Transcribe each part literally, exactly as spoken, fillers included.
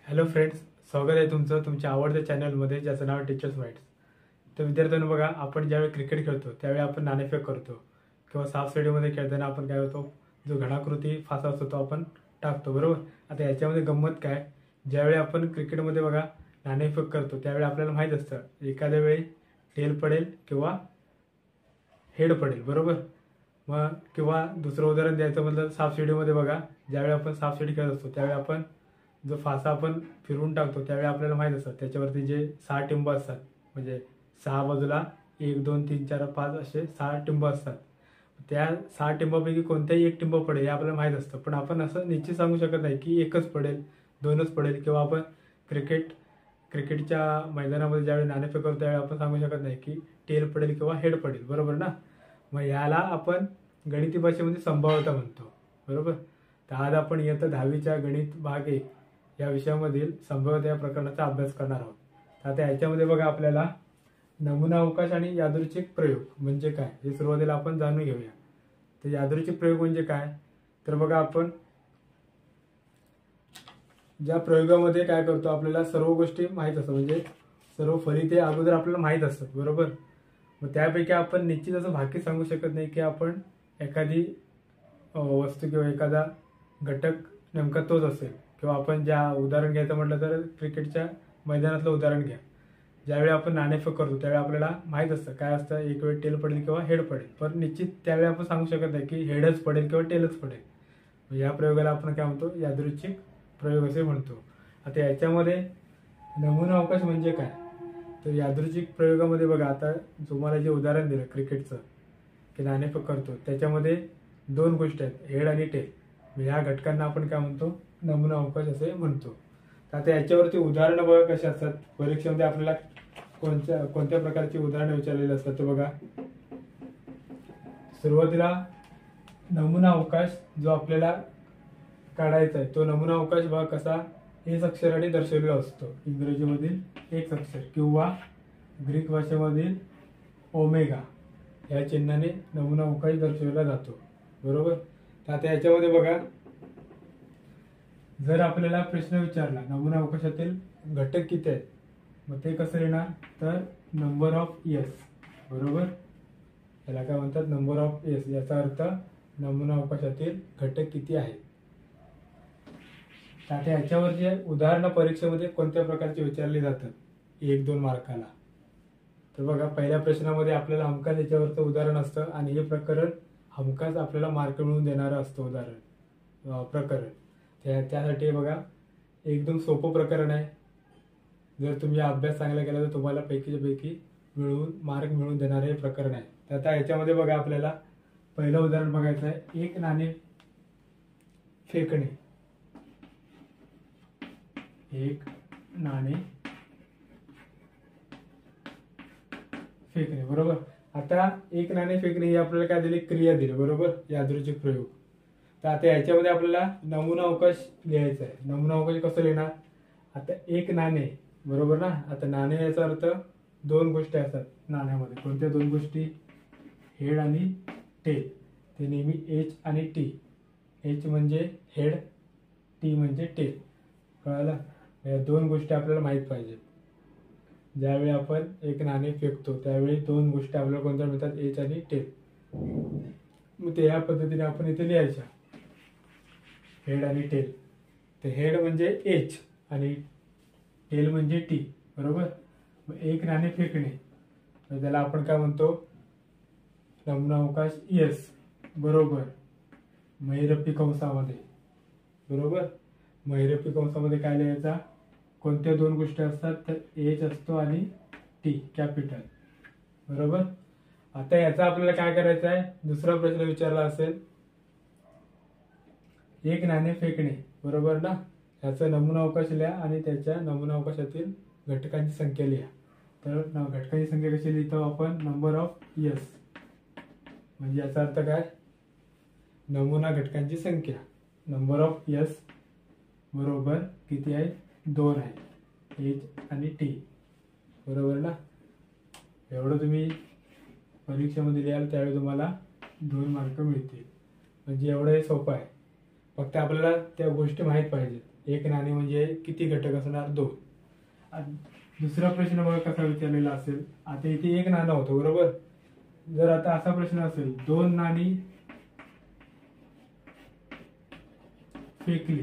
Hello friends, स्वागत आहे तुमचं तुमच्या आवडत्या चॅनलमध्ये ज्याचं नाव टीचर्स माइंड्स. तर विद्यार्थ्यांनो बघा, आपण ज्यावेळी क्रिकेट खेळतो त्यावेळी आपण नाणेफेक करतो किंवा सापशिडीमध्ये खेळताना आपण काय होतो, जो घणाकृती फासा असतो तो आपण टाकतो, बरोबर. आता याच्यामध्ये गंमत काय, ज्यावेळी आपण क्रिकेटमध्ये बघा नाणेफेक करतो त्यावेळी आपल्याला माहीत असतं एखाद्या वेळी टेल पडेल किंवा हेड पडेल, बरोबर. मग किंवा दुसरं उदाहरण द्यायचं म्हटलं सापशिडीमध्ये बघा, ज्यावेळी आपण सापशिडी खेळत असतो त्यावेळी आपण जो फासा आपण फिरवून टाकतो त्यावेळी आपल्याला माहीत असतं त्याच्यावरती जे सहा टिंब असतात, म्हणजे सहा बाजूला एक दोन तीन चार पाच असे सहा टिंब असतात. त्या सहा टिंबापैकी कोणत्याही एक टिंब पडेल हे आपल्याला माहीत असतं, पण आपण असं निश्चित सांगू शकत नाही की एकच पडेल दोनच पडेल. किंवा आपण क्रिकेट क्रिकेटच्या मैदानामध्ये ज्यावेळी नाणेफेक करतो त्यावेळी आपण सांगू शकत नाही की टेल पडेल किंवा हेड पडेल, बरोबर ना. मग याला आपण गणिती भाषेमध्ये संभाव्यता म्हणतो, बरोबर. तर आज आपण इयत्ता दहावीच्या गणित भाग एक या विषयामधील संभाव्यता या प्रकरणाचा अभ्यास करणार आहोत. तर आता याच्यामध्ये बघा आपल्याला नमुना अवकाश आणि यादृच्छिक प्रयोग म्हणजे काय हे सुरुवातीला आपण जाणून घेऊया. तर यादृच्छिक प्रयोग म्हणजे काय, तर बघा आपण ज्या प्रयोगामध्ये काय करतो आपल्याला सर्व गोष्टी माहीत असतात, म्हणजे सर्व फलिते अगोदर आपल्याला माहीत असतात, बरोबर. मग त्यापैकी आपण निश्चित असं भाकी सांगू शकत नाही की आपण एखादी वस्तू किंवा एखादा घटक नेमका तोच असेल. किंवा आपण ज्या उदाहरण घ्यायचं म्हटलं तर क्रिकेटच्या मैदानातलं उदाहरण घ्या. ज्यावेळी आपण नाणेफेक करतो त्यावेळी आपल्याला माहीत असतं काय असतं, एक वेळ टेल पडेल किंवा हेड पडेल, पण निश्चित त्यावेळी आपण सांगू शकत नाही की हेडच पडेल किंवा टेलच पडेल. या प्रयोगाला आपण काय म्हणतो, यादृच्छिक प्रयोग असे म्हणतो. आता याच्यामध्ये नमुना अवकाश म्हणजे काय, तर यादृच्छिक प्रयोगामध्ये बघा, आता तुम्हाला जे उदाहरण दिलं क्रिकेटचं की नाणेफेक करतो त्याच्यामध्ये दोन गोष्टी आहेत, हेड आणि टेल. ह्या घटकांना आपण काय म्हणतो, नमुना अवकाश असे म्हणतो. तर आता याच्यावरती उदाहरणं बघा कशी असतात. परीक्षेमध्ये आपल्याला कोणत्या कोणत्या प्रकारची उदाहरणं विचारलेली असतात. तर बघा, सुरुवातीला नमुना अवकाश जो आपल्याला काढायचा आहे तो नमुना अवकाश बघा कसा एस अक्षराने दर्शवलेला असतो. इंग्रजीमधील एक्स अक्षर किंवा ग्रीक भाषेमधील ओमेगा या चिन्हाने नमुना अवकाश दर्शवला जातो, बरोबर. तर आता याच्यामध्ये बघा, जर आपल्याला प्रश्न विचारला नमुना अवकाशातील घटक किती आहेत, मग ते कसं लिहिणार, तर नंबर ऑफ एस, बरोबर. याला काय म्हणतात, नंबर ऑफ एस. याचा अर्थ नमुना अवकाशातील घटक किती आहेत. आता याच्यावर जे उदाहरणं परीक्षेमध्ये कोणत्या प्रकारचे विचारले जातात एक दोन मार्काला, तर बघा पहिल्या प्रश्नामध्ये आपल्याला हमखास याच्यावरचं उदाहरण असतं आणि हे प्रकरण हमखास आपल्याला मार्क मिळवून देणारं असतं उदाहरण प्रकरण. त्या त्यासाठी बघा एकदम सोपं प्रकरण आहे. जर तुम्ही अभ्यास चांगला केला तर तुम्हाला पैकीच्या पैकी मिळवून मार्क मिळवून देणारे हे प्रकरण आहे. तर आता याच्यामध्ये बघा आपल्याला पहिलं उदाहरण बघायचं आहे, एक नाणे फेकणे. एक नाणे फेकणे, बरोबर. आता एक नाणे फेकणे ही आपल्याला काय दिली, क्रिया दिली, बरोबर, यादृच्छिक प्रयोग. तर आता याच्यामध्ये आपल्याला नमुना अवकाश लिहायचा आहे. नमुना अवकाश कसं लिहिणार, आता एक नाणे, बरोबर ना. आता नाणे याचा अर्थ दोन गोष्टी असतात नाण्यामध्ये. कोणत्या दोन गोष्टी, हेड आणि टेल. ते नेहमी एच आणि टी. एच म्हणजे हेड, टी म्हणजे टेल, कळालं. या दोन गोष्टी आपल्याला माहीत पाहिजेत. ज्यावेळी आपण एक नाणे फेकतो त्यावेळी दोन गोष्टी आपल्याला कोणत्या मिळतात, एच आणि टेल. मग ते या पद्धतीने आपण इथे लिहायच्या, हेड आणि टेल. तर हेड म्हणजे एच आणि टेल म्हणजे टी, बरोबर. मग एक नाणे फेकणे त्याला आपण काय म्हणतो, नमुना अवकाश एस, बरोबर, महिरपी कंसामध्ये, बरोबर. महिरपी कंसामध्ये काय लिहायचा, कोणत्या दोन गोष्टी असतात, तर एच असतो आणि टी कॅपिटल, बरोबर. आता याचा आपल्याला काय करायचं आहे, दुसरा प्रश्न विचारला असेल, एक नाणे फेकणे, बरोबर ना. याचा नमुना अवकाश लिहा आणि त्याच्या नमुना अवकाशातील घटकांची संख्या लिहा. तर घटकांची संख्या कशी लिहितो आपण, नंबर ऑफ एस. म्हणजे याचा अर्थ काय, नमुना घटकांची संख्या नंबर ऑफ एस बरोबर किती आहे, दोन आहे, एच आणि टी, बरोबर ना. एवढं तुम्ही परीक्षेमध्ये लिहाल त्यावेळी तुम्हाला दोन मार्क मिळतील. म्हणजे एवढं हे सोपं आहे, फक्त आपल्याला त्या गोष्टी माहीत पाहिजेत. एक नाणे म्हणजे किती घटक असणार, दोन. आणि दुसरा प्रश्न बघा कसा विचारलेला असेल. आता इथे एक नाणं होतं बरोबर. जर आता असा प्रश्न असेल दोन नाणी फेकली,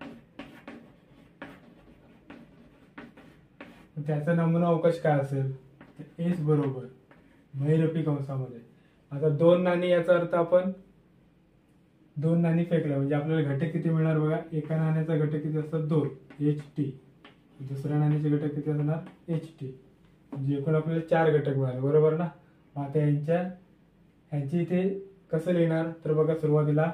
त्याचा नमुना अवकाश काय असेल, एस बरोबर महिरपी कंसामध्ये. आता दोन नाणी याचा अर्थ आपण दोन नाणी फेकल्या म्हणजे आपल्याला घटक किती मिळणार बघा. एका नाण्याचा घटक किती असतात, दोन, एच टी. दुसऱ्या नाण्याचे घटक किती असणार, एच टी. म्हणजे एकूण आपल्याला चार घटक मिळाले बरोबर ना. आता यांच्या यांची इथे कसं लिहिणार तर बघा सुरुवातीला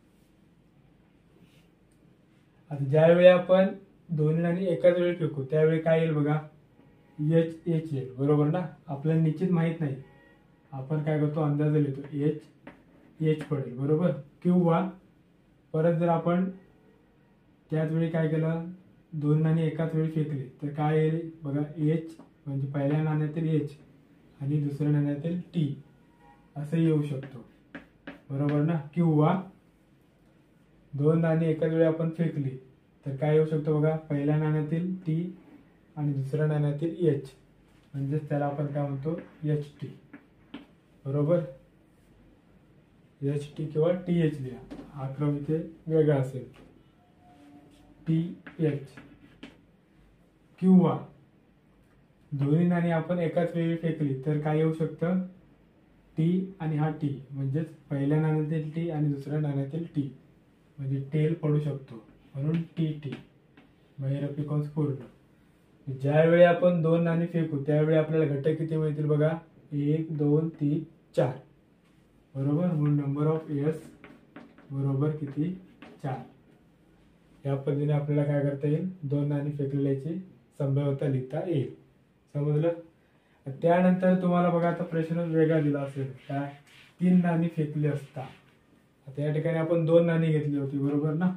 आता ज्यावेळी आपण दोन्ही नाणी एकाच वेळी फेकू त्यावेळी काय येईल बघा, एच एच येईल बरोबर ना. आपल्याला निश्चित माहित नाही, आपण काय करतो अंदाजे लिहितो, एच एच पडेल बरोबर. किंवा परत जर आपण त्याच वेळी काय केलं, दोन नाणी एकाच वेळी फेकली तर काय येईल बघा, एच म्हणजे पहिल्या नाण्यातील एच आणि दुसऱ्या नाण्यातील टी असं येऊ शकतो बरोबर ना. किंवा दोन नाणी एकाच वेळी आपण फेकली तर काय येऊ शकतो बघा, पहिल्या नाण्यातील टी आणि दुसऱ्या नाण्यातील एच म्हणजेच त्याला आपण काय म्हणतो, एच टी बरोबर. एच टी किंवा टी एच लिहा, हा क्रम इथे वेगळा असेल, टी एच. किंवा दोन्ही नाणी आपण एकाच वेळी फेकली तर काय येऊ शकतं, टी आणि हा टी म्हणजेच पहिल्या नाण्यातील टी आणि दुसऱ्या नाण्यातील टी म्हणजे टेल पडू शकतो म्हणून टी टी महिरपी कंस पूर्ण. ज्यावेळी आपण दोन नाणी फेकू त्यावेळी आपल्याला घटक किती मिळतील बघा, एक दोन तीन चार बरोबर. म्हणून नंबर ऑफ एस बरोबर किती, चार. या पद्धतीने आपल्याला काय करता येईल, दोन नाणी फेकलेल्याची संभाव्यता लिहिता येईल. समजलं. त्यानंतर तुम्हाला बघा आता प्रश्न वेगळा दिला असेल, काय, तीन नाणी फेकली असता. आता या ठिकाणी आपण दोन नाणी घेतली होती बरोबर ना.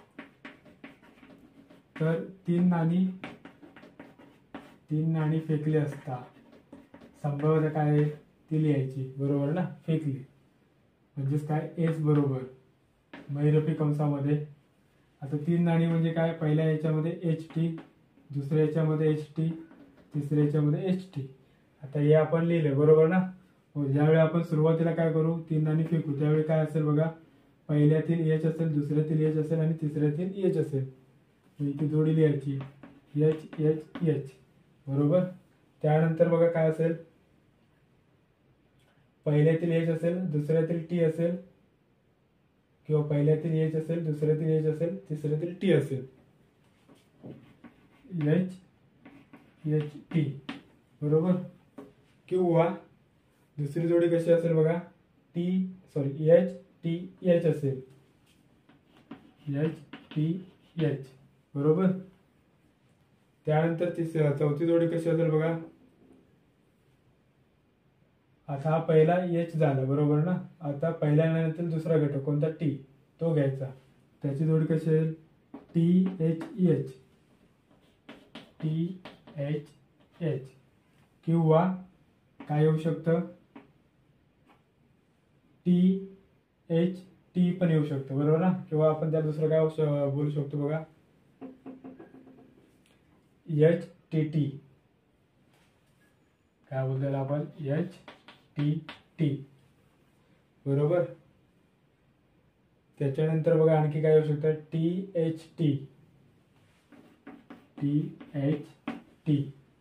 तर तीन नाणी तीन नाणी फेकली असता संभाव्यता काय आहे ती लिहायची बरोबर ना. फेकली म्हणजेच काय, एस बरोबर महिरपी कंसामध्ये. आता तीन नाणी म्हणजे काय, पहिल्या याच्यामध्ये एच टी, दुसऱ्या याच्यामध्ये एच टी, तिसऱ्या याच्यामध्ये एच टी. आता हे आपण लिहिले बरोबर ना. ज्यावेळी आपण सुरुवातीला काय करू, तीन नाणी फेकू त्यावेळी काय असेल बघा, पहिल्यातील एच असेल, दुसऱ्यातील एच असेल आणि तिसऱ्यातील एच असेल. इथे जोडी लिहायची, एच एच एच बरोबर. त्यानंतर बघा काय असेल, पहिल्यातील एच असेल, दुसऱ्यातील टी असेल, किंवा पहिल्यातील एच असेल, दुसऱ्यातील एच असेल, तिसऱ्यातील टी असेल, एच एच टी बरोबर. किंवा दुसरी जोडी कशी असेल बघा, T sorry H T H असेल, एच टी एच बरोबर. त्यानंतर तिसरी चौथी जोडी कशी असेल बघा, आता हा पहिला एच झाला बरोबर ना. आता पहिल्या नाण्यातील दुसरा घटक कोणता, टी, तो घ्यायचा. त्याची जोडी कशी येईल, T H H, T H H. किंवा काय येऊ शकतं, टी एच टी पण येऊ शकतं बरोबर ना. किंवा आपण त्या दुसरं काय बोलू शकतो बघा, एच टी टी. काय बोलतो आपण, एच टी टी बरोबर. त्याच्यानंतर बघा आणखी काय येऊ शकतं, T H T, T H T.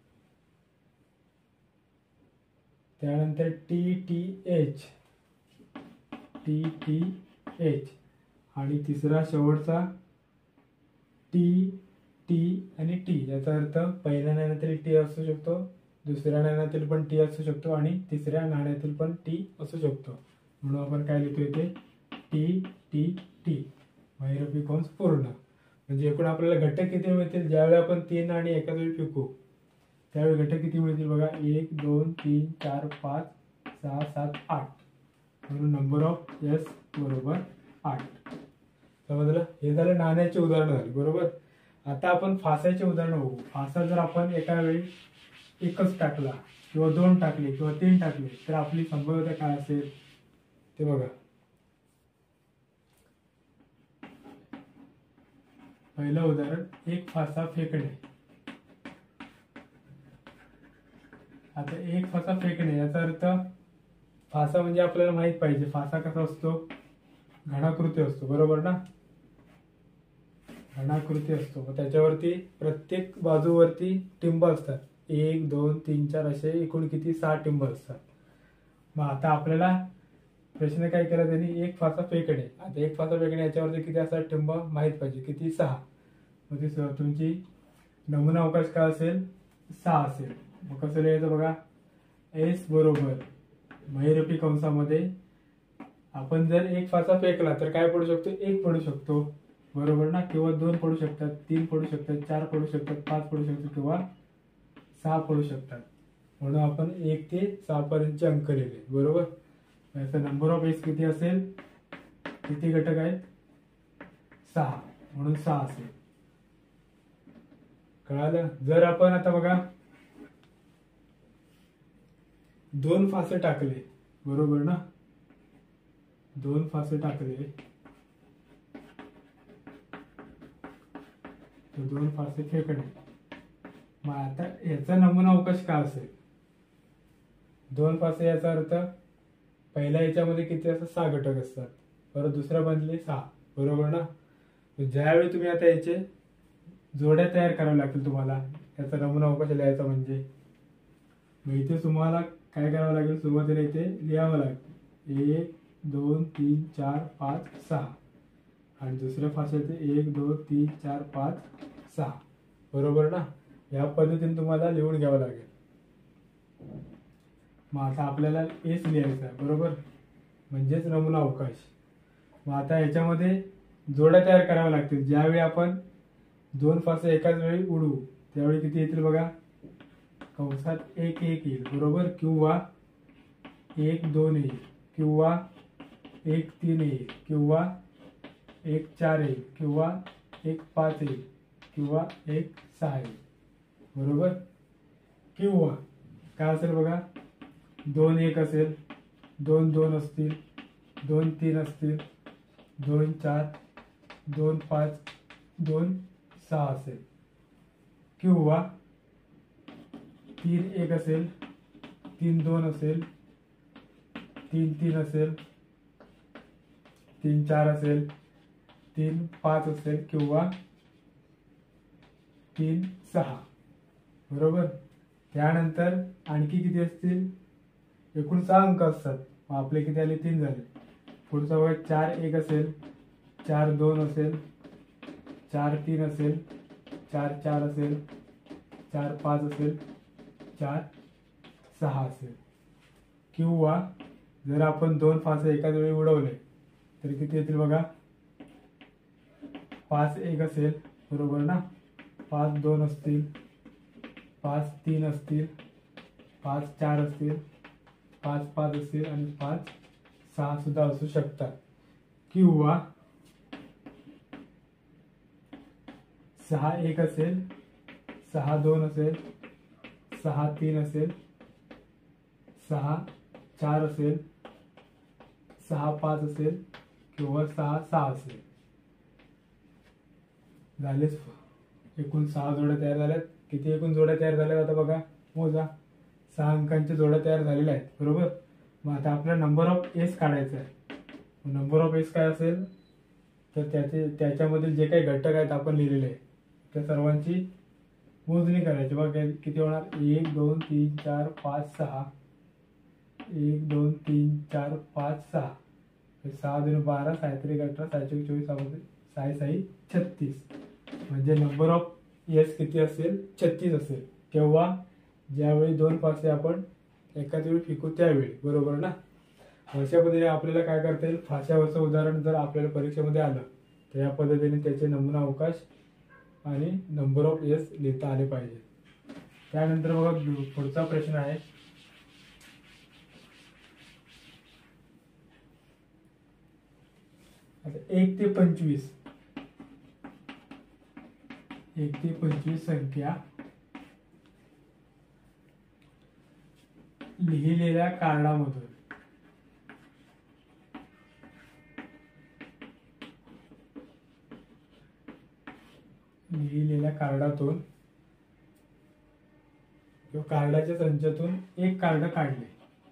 त्यानंतर T T H, T T H. आणि तिसरा शेवटचा टी टी आणि टी. याचा अर्थ पहिल्या नाण्यातील टी असू शकतो, दुसऱ्या नाण्यातील पण टी असू शकतो आणि तिसऱ्या नाण्यातील पण टी असू शकतो. म्हणून आपण काय लिहितो इथे, टी टी टी महिरपी कंस पूर्ण. म्हणजे एकूण आपल्याला घटक किती मिळतील, ज्यावेळी आपण तीन नाणी एकाच वेळी फेकू त्यावेळी घटक किती मिळतील बघा, एक दोन तीन चार पाच सहा सात आठ. म्हणून नंबर ऑफ एस बरोबर आठ. समजलं. हे झालं नाण्याचे उदाहरण झाले बरोबर. आता आपण फासाचे उदाहरण बघू. फासा जर आपण एका वेळी एकच टाकला किंवा दोन टाकले किंवा तीन टाकले तर आपली संभाव्यता काय असेल ते बघा. पहिलं उदाहरण, एक फासा फेकणे. आता एक फासा फेकणे याचा अर्थ, फासा म्हणजे आपल्याला माहित पाहिजे फासा कसा असतो, घनाकृती असतो, बरोबर ना. घनाकृती असतो, मग त्याच्यावरती प्रत्येक बाजूवरती टिंब असतात. एक दोन तीन चार असे एकूण किती, सहा टिंब असतात. मग आता आपल्याला प्रश्न काय केला त्यांनी, एक फासा फेकणे. आता एक फासा फेकणे याच्यावरती किती असतात टिंब माहित पाहिजे, किती, सहा. मग ती तुमची नमुना अवकाश काय असेल, सहा असेल. मग कसं लिहायचं बघा, एस बरोबर महिरपी कंसामध्ये आपण जर एक फासा फेकला तर काय पडू शकतो, एक पडू शकतो, बरोबर ना. किंवा दोन पडू शकतात, तीन पडू शकतात, चार पडू शकतात, पाच पडू शकतात किंवा सहा पडू शकतात. म्हणून आपण एक ते सहा पर्यंतचे अंक लिहिले, बरोबर. याचा नंबर ऑफ एस किती असेल, किती घटक आहेत, सहा, म्हणून सहा असेल. कळालं. जर आपण आता बघा दोन फासे टाकले, बरोबर ना, दोन फासे टाकले तर दोन फासे फेकणे. मग आता याचा नमुना अवकाश काय असेल, दोन फासे याचा अर्थ पहिल्या याच्यामध्ये किती असतात, सहा घटक असतात, परत दुसऱ्या बनले सहा, बरोबर ना. ज्यावेळी तुम्ही आता याचे जोड्या तयार कराव्या लागतील तुम्हाला याचा नमुना अवकाश लिहायचा म्हणजे, मग इथे तुम्हाला काय करावं लागेल, सुरुवातीला इथे लिहावं लागेल एक दोन तीन चार पाच सहा, आणि दुसऱ्या फाशाचे एक दोन तीन चार पाच सहा, बरोबर ना. या पद्धतीने तुम्हाला लिहून घ्यावं लागेल. मग आता आपल्याला एस लिहायचा आहे, बरोबर, म्हणजेच नमुना अवकाश. मग आता याच्यामध्ये जोड्या तयार कराव्या लागतील. ज्यावेळी आपण दोन फासे एकाच वेळी उडवू त्यावेळी किती येतील बघा, कंसात एक एक येईल, बरोबर, किंवा एक दोन येईल, किंवा एक तीन येईल, किंवा एक चार येईल, किंवा एक पाच येईल, किंवा एक सहा येईल, बरोबर. किंवा काय असेल बघा, दोन एक असेल, दोन दोन असतील, दोन तीन असतील, दोन चार, दोन पाच, दोन सहा असेल, किंवा तीन एक असेल, तीन दोन असेल, तीन तीन असेल, तीन चार असेल, तीन पाच असेल, किंवा तीन सहा, बरोबर. त्यानंतर आणखी किती असतील, एकूण सहा अंक असतात. मग आपले किती आले, तीन झाले. पुढचा बघा, चार एक असेल, चार दोन असेल, चार तीन असेल, चार चार असेल, चार पाच असेल, चार सहा असेल. किंवा जर आपण दोन फासे एकाच वेळी उडवले तर किती येतील बघा, पाच एक असेल, बरोबर ना, पाच दोन असतील, पाच तीन असतील, पाच चार असतील, पाच पाच असतील, आणि पाच सहा सुद्धा असू शकतात. किंवा सहा एक असेल, सहा दोन असेल, सहा तीन असेल, सहा चार असेल, सहा पाच असेल, किंवा सहा सहा असेल. झालेच, एकूण सहा जोड्या तयार झाल्यात. किती एकूण जोड्या तयार झाल्यात आता बघा, मोजा, सहा अंकांच्या जोड्या तयार झालेल्या आहेत, बरोबर. मग आता आपल्याला नंबर ऑफ एस काढायचा आहे. नंबर ऑफ एस काय असेल तर त्याचे त्याच्यामधील जे काही घटक आहेत आपण लिहिलेले आहे त्या सर्वांची मोजणी करायची. बघा किती होणार, एक दोन तीन चार पाच सहा, एक दोन तीन चार पाच सहा, सहा दोन बारा, सायत्रिक अठरा, सायचोक चोवीस, साई साई छत्तीस. म्हणजे नंबर ऑफ एस किती असेल, छत्तीस असेल. केव्हा, ज्यावेळी दोन फासे आपण एकाच वेळी फेकू त्यावेळी, बरोबर ना. अशा पद्धतीने आपल्याला काय करता येईल, फाशावरचं उदाहरण जर आपल्याला परीक्षेमध्ये आलं तर या पद्धतीने त्याचे नमुना अवकाश आणि नंबर ऑफ एस लिहिता आले पाहिजे. त्यानंतर बघा पुढचा प्रश्न आहे, आता एक ते पंचवीस एक ते पंचवीस संख्या लिहिलेल्या कार्डामधून कार्डातून किंवा कार्डाच्या संचातून एक कार्ड काढले,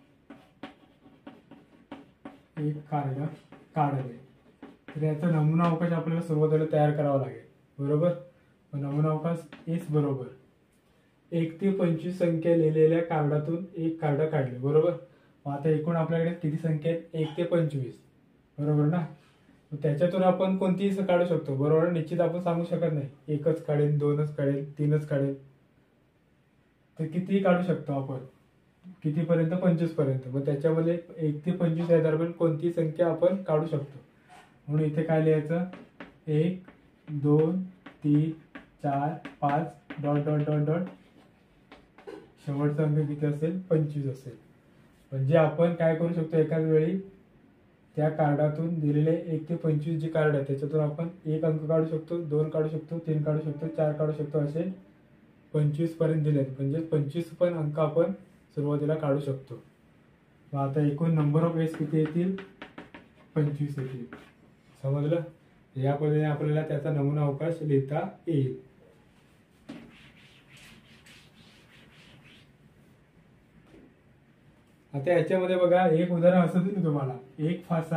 एक कार्ड काढले, तर याचा नमुना अवकाश आपल्याला सुरुवातीला तयार करावा लागेल, बरोबर. नमुना अवकाश एस बरोबर एक ते पंचवीस संख्या लिहिलेल्या कार्डातून एक कार्ड काढले, बरोबर. आता एकूण आपल्याकडे किती संख्या आहेत? एक ते पंचवीस, बरोबर ना. त्याच्यातून आपण कोणतीही काढू शकतो, बरोबर. निश्चित आपण सांगू शकत नाही एकच काढेल, दोनच काढेल, तीनच काढेल, तर कितीही काढू शकतो आपण, कितीपर्यंत? पंचवीस पर्यंत. मग त्याच्यामध्ये एक ते पंचवीस या दरम्यान कोणतीही संख्या आपण काढू शकतो. म्हणून इथे काय लिहायचं? एक, दोन, तीन, चार, पाच, डॉट डॉट डॉट डॉट, शेवटचा अंक किती असेल? पंचवीस असेल. म्हणजे आपण काय करू शकतो, एकाच वेळी त्या कार्डातून दिलेले एक ते पंचवीस जे कार्ड आहे त्याच्यातून आपण एक अंक काढू शकतो, दोन काढू शकतो, तीन काढू शकतो, चार काढू शकतो, असे पंचवीस पर्यंत दिले. म्हणजे पंचवीस पण अंक आपण सुरुवातीला काढू शकतो. मग आता एकूण नंबर ऑफ एस किती येतील? पंचवीस येतील. समजलं? या पद्धतीने आपल्याला त्याचा नमुना अवकाश लिहिता येईल. आता याच्यामध्ये बघा एक उदाहरण असं दिलं तुम्हाला, एक फासा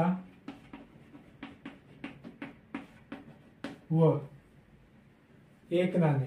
व एक नाणे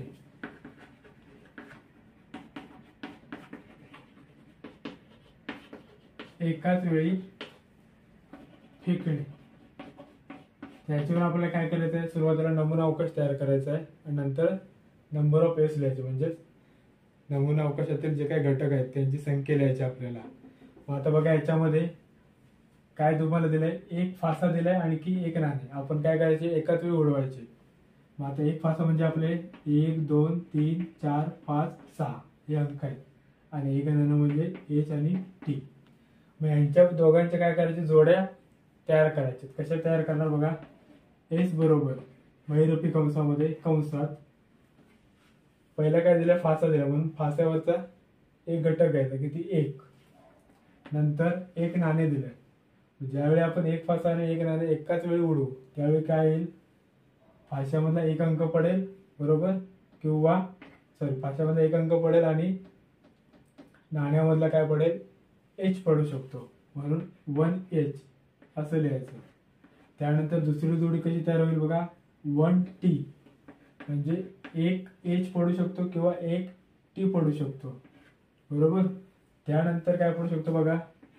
एकाच वेळी फेकणे. त्याच्यावर आपल्याला काय करायचं आहे? सुरुवातीला नमुना अवकाश तयार करायचा आहे आणि नंतर नंबर ऑफ एस लिहायचे, म्हणजे नमुना अवकाशातील जे काही घटक आहेत त्यांची संख्या लिहायची आपल्याला. मग आता बघा याच्यामध्ये काय तुम्हाला दिलंय? एक फासा दिलाय आणखी एक नाणे. आपण काय करायचे? एकाच वेळी उडवायचे. मग आता एक फासा म्हणजे आपले एक, दोन, तीन, चार, पाच, सहा हे अंक आहेत आणि एक नाणं म्हणजे एच आणि टी. मग यांच्या दोघांच्या काय करायचे? जोड्या तयार करायचे. कशा तयार करणार? बघा, एस बरोबर महिरूपी कंसामध्ये कंसात पहिला काय दिलं? फासा दिला, म्हणून फास्यावरचा एक घटक घ्यायचा, किती? एक. नंतर एक नाणे दिलं. ज्यावेळी आपण एक फासा आणि एक नाणे एकाच वेळी उडवू त्यावेळी काय येईल? फाश्यामधला एक अंक पडेल, बरोबर, किंवा सॉरी फाश्यामधला एक अंक पडेल आणि नाण्यामधला काय पडेल? एच पडू शकतो, म्हणून वन एच असं लिहायचं. त्यानंतर दुसरी जोडी कशी तयार होईल? बघा, वन टी म्हणजे एक एच पडू शकतो किंवा एक टी पडू शकतो, बरोबर. त्यानंतर काय पडू शकतो? बघा,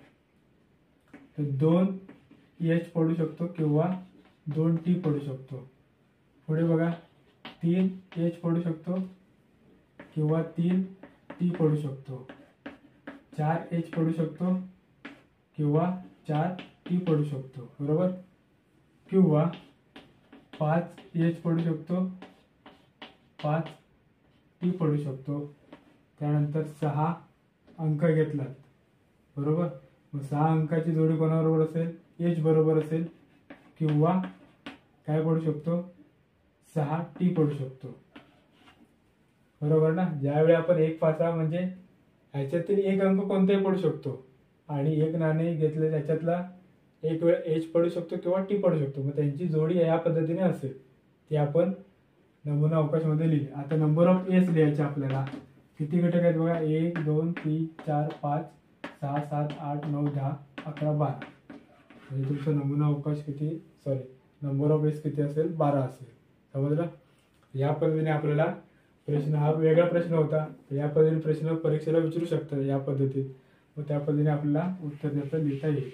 दोन एच पडू शकतो किंवा दोन टी पडू शकतो. पुढे बघा, तीन एच पडू शकतो किंवा तीन टी पडू शकतो. चार एच पडू शकतो किंवा चार टी पडू शकतो, बरोबर. किंवा पाच एच पडू शकतो, पाच टी पडू शकतो. त्यानंतर सहा अंक घेतलात, बरोबर. मग सहा अंकाची जोडी कोणाबरोबर असेल? एच बरोबर असेल किंवा काय पडू शकतो? सहा टी पडू शकतो, बरोबर ना. ज्यावेळी आपण एक फासा म्हणजे ह्याच्यातील एक अंक कोणताही पडू शकतो आणि एक नाणे घेतले त्याच्यातला एक वेळ एच पडू शकतो किंवा टी पडू शकतो. मग त्यांची जोडी या पद्धतीने असेल, ती आपण नमुना अवकाशामध्ये लिहिली. आता नंबर ऑफ एस लिहायचे आपल्याला. किती घटक आहेत? बघा, एक, दोन, तीन, चार, पाच, सहा, सात, आठ, नऊ, दहा, अकरा, बारा. म्हणजे तुमचा नमुना अवकाश किती? सॉरी नंबर ऑफ एस किती असेल? बारा असेल. समजलं? या पद्धतीने आपल्याला प्रश्न, हा वेगळा प्रश्न होता, या पद्धतीने प्रश्न परीक्षेला विचारू शकतात या पद्धतीत. मग त्या पद्धतीने आपल्याला उत्तर देता लिहिता येईल.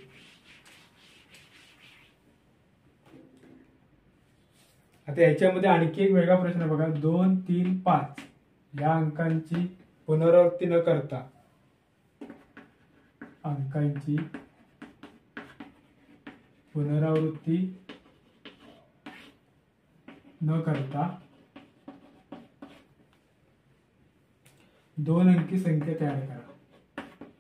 आता याच्यामध्ये आणखी एक वेगळा प्रश्न बघा, दोन, तीन, पाच या अंकांची पुनरावृत्ती न करता अंकांची पुनरावृत्ती न करता दोन अंकी संख्या तयार करा.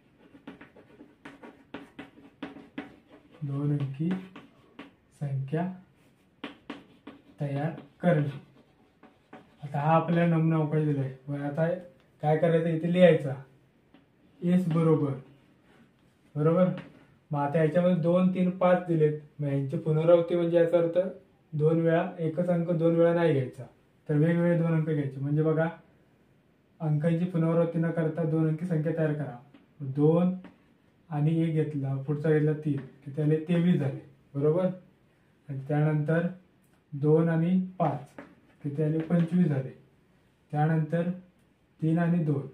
दोन अंकी संख्या तयार करणे. आता हा आपल्याला नमुना अवकाश दिलाय. मग आता काय करायचं? इथे लिहायचा एस बरोबर, बरोबर. मग आता याच्यामध्ये दोन, तीन, पाच दिलेत. मग यांची पुनरावृत्ती म्हणजे याचा अर्थ दोन वेळा एकच अंक दोन वेळा नाही घ्यायचा. तर वेगवेगळे दोन अंक घ्यायचे. म्हणजे बघा, अंकांची पुनरावृत्ती न करता दोन अंकी संख्या तयार करा. दोन आणि एक घेतला, पुढचा घेतला तीन, की त्याने तेवीस झाले बरोबर. आणि त्यानंतर दोन आणि पाच, की त्याने पंचवीस झाले. त्यानंतर तीन आणि दोन,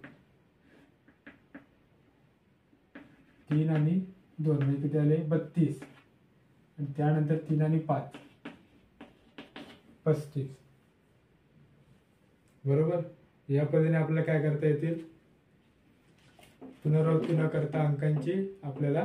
तीन आणि दोन म्हणजे किती आले बत्तीस. आणि त्यानंतर तीन आणि पाच पस्तीस बरोबर. या पद्धतीने आपल्याला काय करता येतील, पुनरावृत्ती न करता अंकांची आपल्याला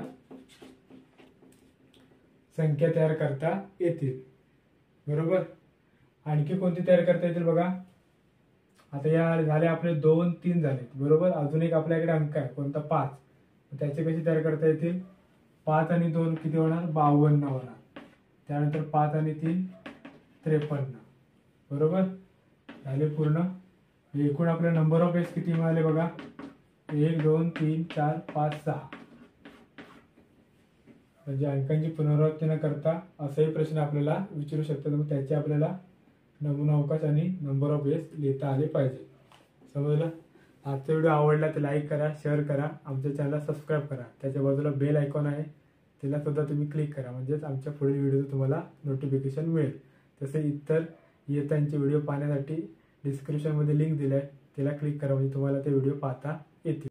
संख्या तयार करता येतील बरोबर. आणखी कोणती तयार करता येतील बघा. आता या झाले आपले दोन तीन झाले बरोबर. अजून एक आपल्याकडे अंक आहे कोणता, पाच. त्याचे कशी तयार करता येतील, पाच आणि दोन किती होणार, बावन्न होणार. त्यानंतर पाच आणि तीन त्रेपन्न बरोबर. झाले पूर्ण. एकूण आपल्या नंबर ऑफ बेस किती मिळाले बघा, एक दोन तीन चार पाच सहा. म्हणजे अंकांची पुनरावृत्ती न करता असाही प्रश्न आपल्याला विचारू शकतात. मग त्याचे आपल्याला नमुना अवकाश आणि नंबर ऑफ बेस लिहिता आले पाहिजे. समजलं. आजचा व्हिडिओ आवडला तर लाईक करा, शेअर करा, आमच्या चॅनलला सबस्क्राईब करा. त्याच्या बाजूला बेल आयकॉन आहे, त्याला सुद्धा तुम्ही क्लिक करा. म्हणजेच आमच्या पुढील व्हिडिओचं तुम्हाला नोटिफिकेशन मिळेल. तसे इतर इयत्तांचे व्हिडिओ पाहण्यासाठी डिस्क्रिप्शनमध्ये लिंक दिलं आहे, त्याला क्लिक करा. म्हणजे तुम्हाला ते व्हिडिओ पाहता येतील.